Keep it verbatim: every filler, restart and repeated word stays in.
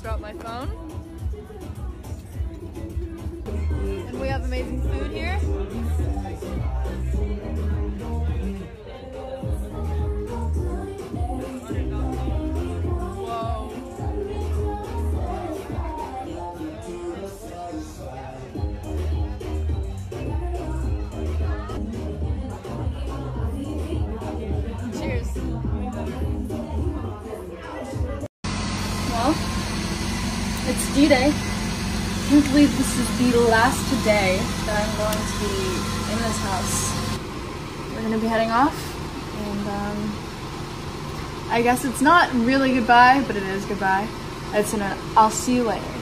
drop my phone. And we have amazing food here. Whoa. Cheers. Well, it's D-Day. I can't believe this is the last day that I'm going to be in this house. We're gonna be heading off, and um, I guess it's not really goodbye, but it is goodbye. It's an I'll see you later.